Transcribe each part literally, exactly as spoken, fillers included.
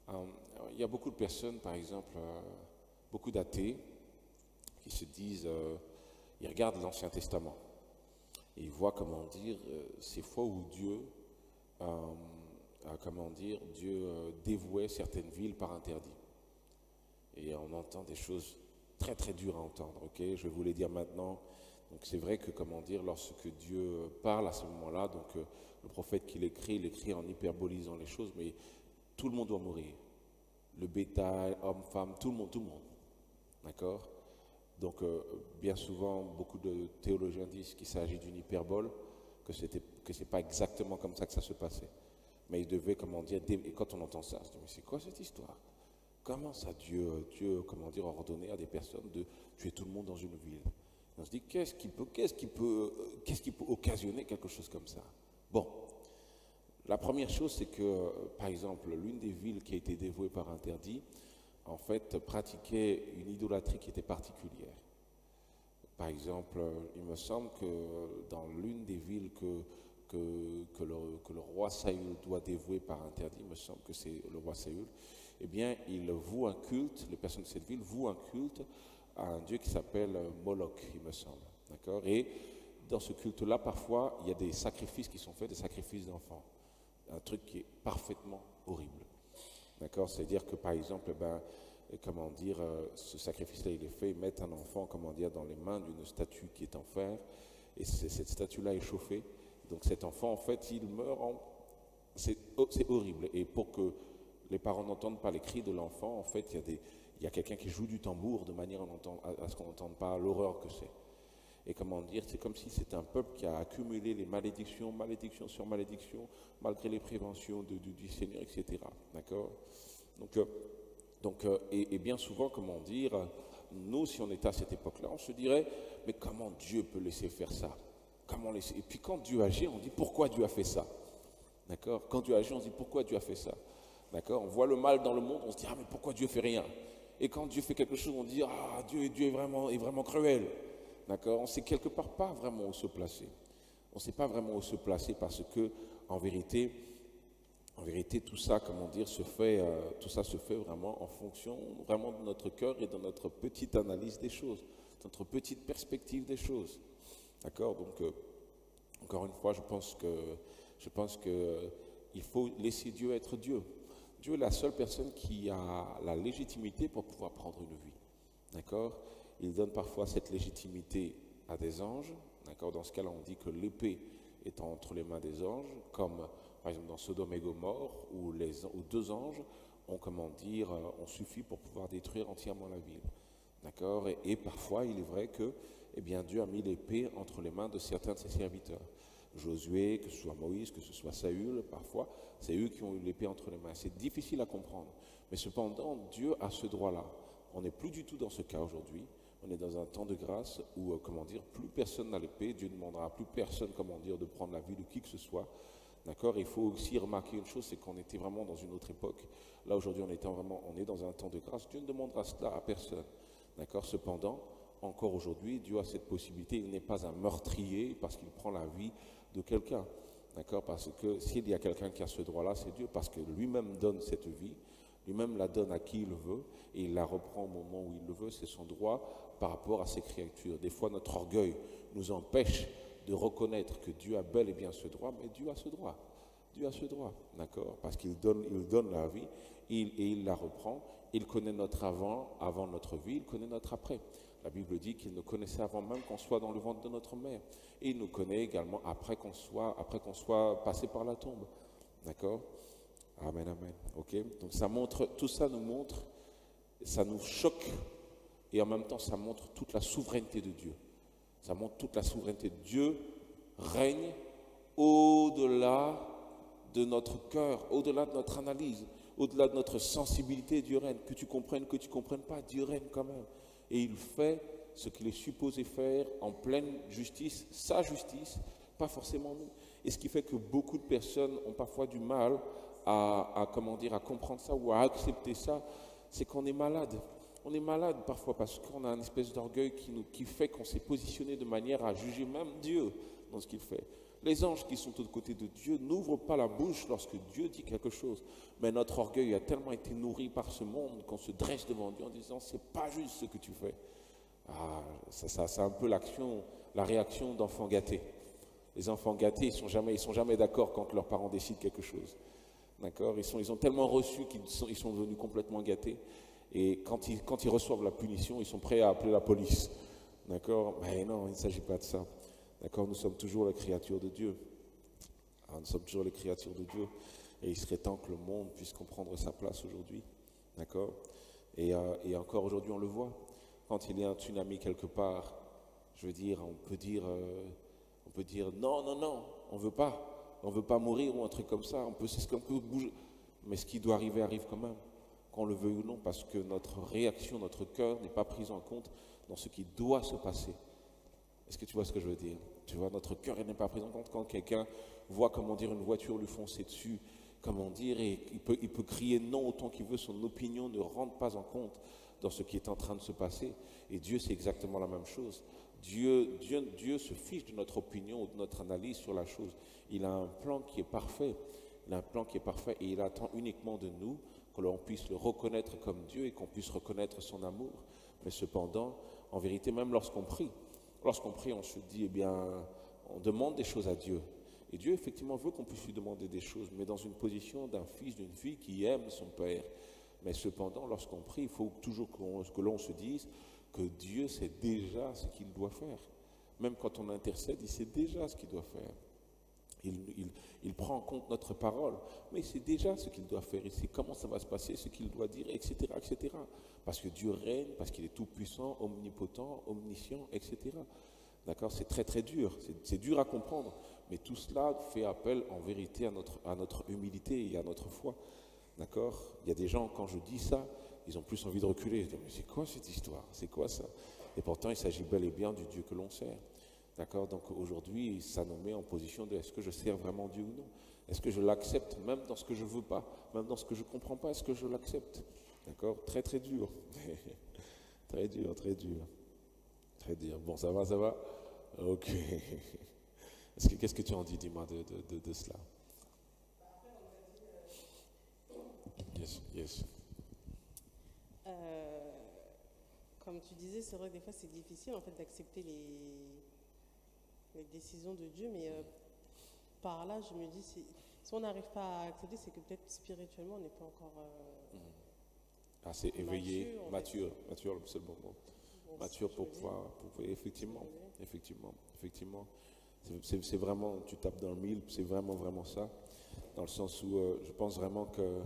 Euh, il y a beaucoup de personnes, par exemple, euh, beaucoup d'athées, qui se disent, euh, ils regardent l'Ancien Testament et ils voient, comment dire, euh, ces fois où Dieu, euh, euh, comment dire, Dieu euh, dévouait certaines villes par interdit. Et on entend des choses très très dures à entendre, ok? Je vais vous les dire maintenant. Donc c'est vrai que, comment dire, lorsque Dieu parle à ce moment-là, donc euh, le prophète qui l'écrit, il écrit en hyperbolisant les choses, mais tout le monde doit mourir. Le bétail, homme, femme, tout le monde, tout le monde. D'accord? Donc euh, bien souvent, beaucoup de théologiens disent qu'il s'agit d'une hyperbole, que c'était, que c'est pas exactement comme ça que ça se passait. Mais il devait, comment dire, dé- et quand on entend ça, on se dit, mais c'est quoi cette histoire? Comment ça, Dieu, Dieu, comment dire, a ordonné à des personnes de tuer tout le monde dans une ville? Et on se dit, qu'est-ce qui peut, qu'est-ce qui peut, euh, qu'est-ce qui peut occasionner quelque chose comme ça? Bon, la première chose, c'est que, euh, par exemple, l'une des villes qui a été dévouée par interdit, en fait, pratiquait une idolâtrie qui était particulière. Par exemple, euh, il me semble que dans l'une des villes que, que, que, le, que le roi Saül doit dévouer par interdit, il me semble que c'est le roi Saül, eh bien, il voue un culte, les personnes de cette ville vouent un culte à un dieu qui s'appelle euh, Moloch, il me semble. D'accord? Et dans ce culte-là, parfois, il y a des sacrifices qui sont faits, des sacrifices d'enfants. Un truc qui est parfaitement horrible. D'accord? C'est-à-dire que, par exemple, ben, comment dire, euh, ce sacrifice-là, il est fait, ils mettent un enfant, comment dire, dans les mains d'une statue qui est en fer, et cette statue-là est chauffée. Donc cet enfant, en fait, il meurt en... C'est c'est horrible. Et pour que les parents n'entendent pas les cris de l'enfant, en fait, il y a, des, il y a quelqu'un qui joue du tambour de manière à, entendre, à, à ce qu'on n'entende pas l'horreur que c'est. Et comment dire, c'est comme si c'était un peuple qui a accumulé les malédictions, malédiction sur malédiction, malgré les préventions de, de, du Seigneur, et cetera. D'accord? Donc, euh, donc euh, et, et bien souvent, comment dire, nous, si on était à cette époque-là, on se dirait, mais comment Dieu peut laisser faire ça? Comment laisser... Et puis quand Dieu agit, on dit, pourquoi Dieu a fait ça? D'accord? Quand Dieu agit, on se dit, pourquoi Dieu a fait ça? D'accord? On voit le mal dans le monde, on se dit, ah, mais pourquoi Dieu fait rien? Et quand Dieu fait quelque chose, on dit, ah, Dieu, Dieu est, vraiment, est vraiment cruel. D'accord? On ne sait quelque part pas vraiment où se placer. On ne sait pas vraiment où se placer parce que, en vérité, en vérité, tout ça, comment dire, se fait, euh, tout ça se fait vraiment en fonction vraiment de notre cœur et de notre petite analyse des choses, de notre petite perspective des choses. D'accord? Donc, euh, encore une fois, je pense que, je pense que euh, il faut laisser Dieu être Dieu. Dieu est la seule personne qui a la légitimité pour pouvoir prendre une vie. D'accord? Il donne parfois cette légitimité à des anges. D'accord? Dans ce cas-là, on dit que l'épée est entre les mains des anges, comme par exemple dans Sodome et Gomorrhe, où, les, où deux anges ont, comment dire, ont suffi pour pouvoir détruire entièrement la ville. D'accord? Et, et parfois, il est vrai que eh bien, Dieu a mis l'épée entre les mains de certains de ses serviteurs. Josué, que ce soit Moïse, que ce soit Saül, parfois, c'est eux qui ont eu l'épée entre les mains. C'est difficile à comprendre. Mais cependant, Dieu a ce droit-là. On n'est plus du tout dans ce cas aujourd'hui. On est dans un temps de grâce où, euh, comment dire, plus personne n'a l'épée. Dieu ne demandera à plus personne, comment dire, de prendre la vie de qui que ce soit. D'accord? Il faut aussi remarquer une chose, c'est qu'on était vraiment dans une autre époque. Là, aujourd'hui, on, était vraiment, on est dans un temps de grâce. Dieu ne demandera cela à personne. D'accord? Cependant, encore aujourd'hui, Dieu a cette possibilité. Il n'est pas un meurtrier parce qu'il prend la vie de quelqu'un. D'accord? Parce que s'il y a quelqu'un qui a ce droit-là, c'est Dieu, parce que lui-même donne cette vie, lui-même la donne à qui il veut, et il la reprend au moment où il le veut. C'est son droit par rapport à ses créatures. Des fois, notre orgueil nous empêche de reconnaître que Dieu a bel et bien ce droit, mais Dieu a ce droit. Dieu a ce droit, d'accord? Parce qu'il donne, il donne la vie, il, et il la reprend. Il connaît notre avant, avant notre vie, il connaît notre après. La Bible dit qu'il nous connaissait avant même qu'on soit dans le ventre de notre mère. Et il nous connaît également après qu'on soit, après qu'on soit passé par la tombe. D'accord? Amen, amen. Ok? Donc ça montre, tout ça nous montre, ça nous choque, et en même temps ça montre toute la souveraineté de Dieu. Ça montre toute la souveraineté de Dieu, règne au-delà de notre cœur, au-delà de notre analyse, au-delà de notre sensibilité. Dieu règne. Que tu comprennes, que tu ne comprennes pas, Dieu règne quand même. Et il fait ce qu'il est supposé faire en pleine justice, sa justice, pas forcément nous. Et ce qui fait que beaucoup de personnes ont parfois du mal à, à, comment dire, à comprendre ça ou à accepter ça, c'est qu'on est malade. On est malade parfois parce qu'on a une espèce d'orgueil qui, nous, qui fait qu'on s'est positionné de manière à juger même Dieu dans ce qu'il fait. Les anges qui sont aux côtés de Dieu n'ouvrent pas la bouche lorsque Dieu dit quelque chose. Mais notre orgueil a tellement été nourri par ce monde qu'on se dresse devant Dieu en disant « c'est pas juste ce que tu fais ». Ah, ça, ça, c'est un peu l'action, la réaction d'enfants gâtés. Les enfants gâtés, ils ne sont jamais, ils sont jamais d'accord quand leurs parents décident quelque chose. D'accord, ils, sont, ils ont tellement reçu qu'ils sont, ils sont devenus complètement gâtés. Et quand ils, quand ils reçoivent la punition, ils sont prêts à appeler la police. D'accord, mais non, il ne s'agit pas de ça. D'accord, nous sommes toujours les créatures de Dieu. Ah, nous sommes toujours les créatures de Dieu. Et il serait temps que le monde puisse comprendre sa place aujourd'hui. D'accord, et, euh, et encore aujourd'hui, on le voit. Quand il y a un tsunami quelque part, je veux dire, on peut dire, euh, on peut dire non, non, non, on ne veut pas. On ne veut pas mourir ou un truc comme ça. On peut, c'est ce qu'on peut bouger. Mais ce qui doit arriver arrive quand même, qu'on le veuille ou non, parce que notre réaction, notre cœur n'est pas pris en compte dans ce qui doit se passer. Est-ce que tu vois ce que je veux dire? Tu vois, notre cœur n'est pas pris en compte quand quelqu'un voit, comment dire, une voiture lui foncer dessus, comment dire, et il peut, il peut crier non autant qu'il veut, son opinion ne rentre pas en compte dans ce qui est en train de se passer. Et Dieu, c'est exactement la même chose. Dieu, Dieu, Dieu se fiche de notre opinion ou de notre analyse sur la chose. Il a un plan qui est parfait. Il a un plan qui est parfait et il attend uniquement de nous que l'on puisse le reconnaître comme Dieu et qu'on puisse reconnaître son amour. Mais cependant, en vérité, même lorsqu'on prie, lorsqu'on prie, on se dit, eh bien, on demande des choses à Dieu. Et Dieu, effectivement, veut qu'on puisse lui demander des choses, mais dans une position d'un fils, d'une fille qui aime son Père. Mais cependant, lorsqu'on prie, il faut toujours qu'on, que l'on se dise que Dieu sait déjà ce qu'il doit faire. Même quand on intercède, il sait déjà ce qu'il doit faire. Il, il, il prend en compte notre parole, mais il sait déjà ce qu'il doit faire, il sait comment ça va se passer, ce qu'il doit dire, et cetera, et cetera. Parce que Dieu règne, parce qu'il est tout-puissant, omnipotent, omniscient, et cetera. D'accord? C'est très très dur, c'est, c'est dur à comprendre, mais tout cela fait appel en vérité à notre, à notre humilité et à notre foi. D'accord? Il y a des gens, quand je dis ça, ils ont plus envie de reculer. Ils disent, mais c'est quoi cette histoire? C'est quoi ça? Et pourtant, il s'agit bel et bien du Dieu que l'on sert. D'accord? Donc aujourd'hui, ça nous met en position de est-ce que je sers vraiment Dieu ou non? Est-ce que je l'accepte même dans ce que je ne veux pas? Même dans ce que je ne comprends pas, est-ce que je l'accepte? D'accord? Très très dur. Très dur, très dur. Très dur. Bon, ça va, ça va? Ok. Est-ce que, qu'est-ce que tu en dis, dis-moi, de, de, de, de cela? Yes, yes. Euh, comme tu disais, c'est vrai que des fois c'est difficile en fait d'accepter les, les décisions de Dieu, mais euh, par là je me dis, si, si on n'arrive pas à accepter, c'est que peut-être spirituellement on n'est pas encore euh, mmh. assez éveillé, mature, mature, mature, c'est le bon mot. Bon, mature pour pouvoir, pour pouvoir, effectivement, effectivement, effectivement. C'est, c'est, c'est vraiment, tu tapes dans le mille, c'est vraiment, vraiment ça, dans le sens où euh, je pense vraiment que,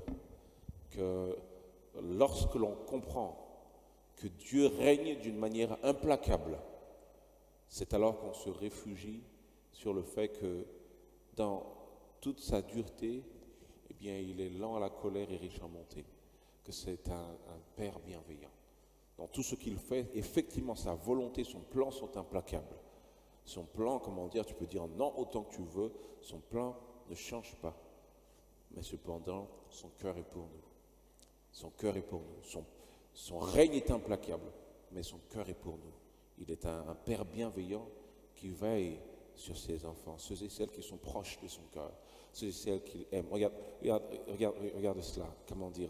que lorsque l'on comprend que Dieu règne d'une manière implacable, c'est alors qu'on se réfugie sur le fait que dans toute sa dureté, eh bien, il est lent à la colère et riche en bonté, que c'est un, un Père bienveillant. Dans tout ce qu'il fait, effectivement, sa volonté, son plan sont implacables. Son plan, comment dire, tu peux dire non autant que tu veux, son plan ne change pas. Mais cependant, son cœur est pour nous. Son cœur est pour nous. Son, son règne est implacable, mais son cœur est pour nous. Il est un, un Père bienveillant qui veille sur ses enfants, ceux et celles qui sont proches de son cœur, ceux et celles qu'il aime. Regarde, regarde, regarde, regarde cela, comment dire.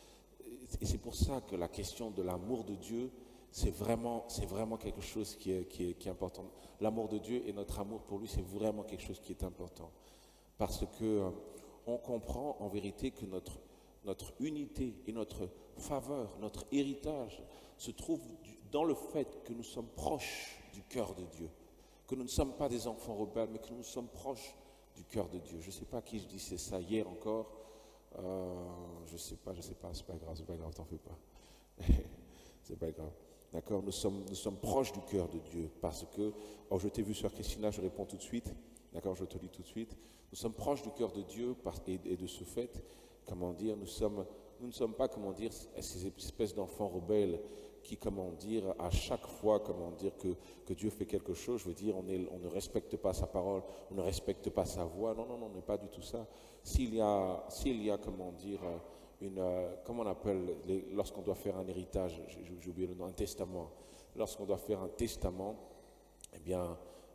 Et c'est pour ça que la question de l'amour de Dieu, c'est vraiment, c'est vraiment quelque chose qui est, qui est, qui est important. L'amour de Dieu et notre amour pour lui, c'est vraiment quelque chose qui est important. Parce que euh, on comprend en vérité que notre, notre unité et notre faveur, notre héritage se trouve dans le fait que nous sommes proches du cœur de Dieu. Que nous ne sommes pas des enfants rebelles, mais que nous sommes proches du cœur de Dieu. Je ne sais pas à qui je disais ça hier encore. Euh, je ne sais pas, je ne sais pas, c'est pas grave, c'est pas grave, t'en fais pas. C'est pas grave. D'accord, nous sommes, nous sommes proches du cœur de Dieu parce que, oh, je t'ai vu Sœur Christina, je réponds tout de suite. D'accord, je te lis tout de suite. Nous sommes proches du cœur de Dieu parce, et, et de ce fait, comment dire, nous, sommes, nous ne sommes pas, comment dire, ces espèces d'enfants rebelles qui, comment dire, à chaque fois, comment dire, que, que Dieu fait quelque chose, je veux dire, on, est, on ne respecte pas sa parole, on ne respecte pas sa voix. Non, non, non, on n'est pas du tout ça. S'il y a, s'il y a, comment dire, une, euh, comment on appelle, les, lorsqu'on doit faire un héritage, j'ai, j'ai oublié le nom, un testament. Lorsqu'on doit faire un testament, eh bien,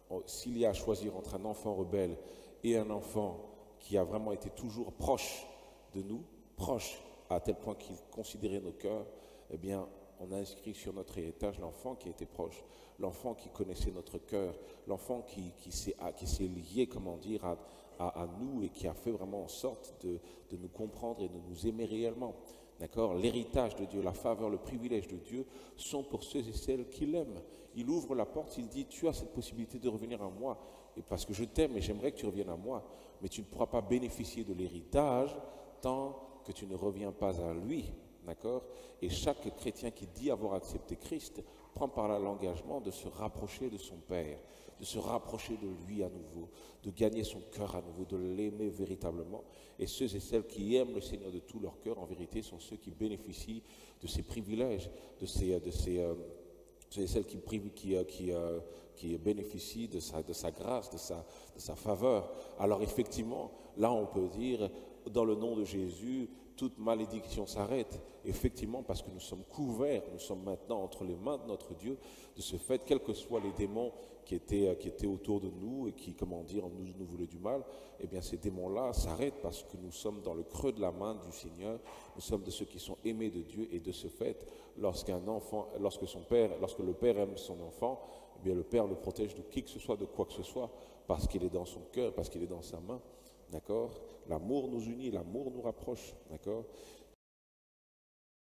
s'il y a à choisir entre un enfant rebelle et un enfant qui a vraiment été toujours proche de nous, proche à tel point qu'il considérait nos cœurs, eh bien, on a inscrit sur notre héritage l'enfant qui était proche, l'enfant qui connaissait notre cœur, l'enfant qui, qui s'est lié, comment dire, à, à, à nous et qui a fait vraiment en sorte de, de nous comprendre et de nous aimer réellement. D'accord? L'héritage de Dieu, la faveur, le privilège de Dieu sont pour ceux et celles qui l'aiment. Il ouvre la porte, il dit, tu as cette possibilité de revenir à moi, et parce que je t'aime et j'aimerais que tu reviennes à moi, mais tu ne pourras pas bénéficier de l'héritage tant que tu ne reviens pas à lui. D'accord? Et chaque chrétien qui dit avoir accepté Christ prend par là l'engagement de se rapprocher de son Père, de se rapprocher de lui à nouveau, de gagner son cœur à nouveau, de l'aimer véritablement. Et ceux et celles qui aiment le Seigneur de tout leur cœur, en vérité, sont ceux qui bénéficient de ces privilèges, de ces, de ces, euh, ceux et celles qui, qui, qui, euh, qui bénéficient de sa, de sa grâce, de sa, de sa faveur. Alors effectivement, là on peut dire, dans le nom de Jésus, toute malédiction s'arrête, effectivement, parce que nous sommes couverts, nous sommes maintenant entre les mains de notre Dieu. De ce fait, quels que soient les démons qui étaient, qui étaient autour de nous et qui, comment dire, nous, nous voulaient du mal, eh bien ces démons-là s'arrêtent parce que nous sommes dans le creux de la main du Seigneur, nous sommes de ceux qui sont aimés de Dieu, et de ce fait, lorsqu'un enfant, lorsque son père, lorsque le père aime son enfant, eh bien le père le protège de qui que ce soit, de quoi que ce soit, parce qu'il est dans son cœur, parce qu'il est dans sa main. D'accord? L'amour nous unit, l'amour nous rapproche. D'accord?